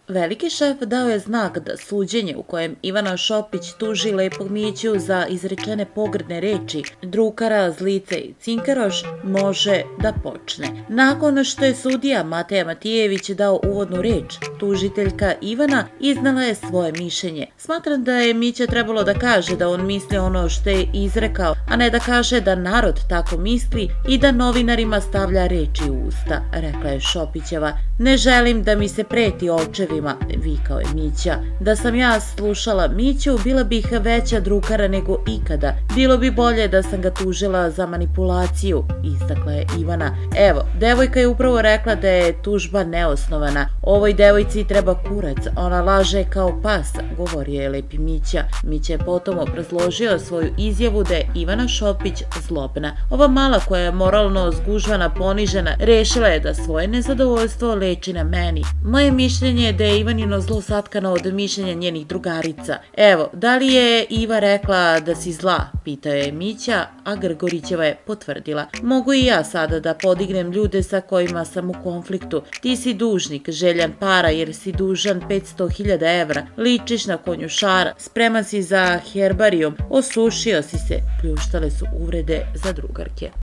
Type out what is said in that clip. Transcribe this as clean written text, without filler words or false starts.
Veliki šef dao je znak da suđenje u kojem Ivana Šopić tuži Lepog Miću za izrečene pogrdne reči drukara, zlice i cinkaroš može da počne. Nakon što je sudija Mateja Matijević dao uvodnu reč, tužiteljka Ivana iznala je svoje mišljenje. Smatram da je Mića trebalo da kaže da on misli ono što je izrekao, a ne da kaže da narod tako misli i da novinarima stavlja reči u usta, rekla je Šopićeva. Ne želim da mi se preti očevima, vikao je Mića. Da sam ja slušala Miću, bila bih veća drukara nego ikada. Bilo bi bolje da sam ga tužila za manipulaciju, istakla je Ivana. Evo, devojka je upravo rekla da je tužba neosnovana. Ovoj devojci treba kurac, ona laže kao pas, govorio je Lepi Mića. Mića je potom obrazložio svoju izjavu da je Ivana Šopić zlobna. Ova mala koja je moralno zgužvana, ponižena, rešila je da svoje nezadovoljstvo leči na meni. Moje mišljenje je da je Ivanino zlo satkano od mišljenja njenih drugarica. Evo, da li je Iva rekla da si zla, pitao je Mića, a Grgorićeva je potvrdila. Mogu i ja sada da podignem ljude sa kojima sam u konfliktu. Ti si dužnik, željan para jer si dužan 500.000 evra, ličiš na konjušara, spreman si za herbarijum, osušio si se, pljuštale su uvrede za drugarke.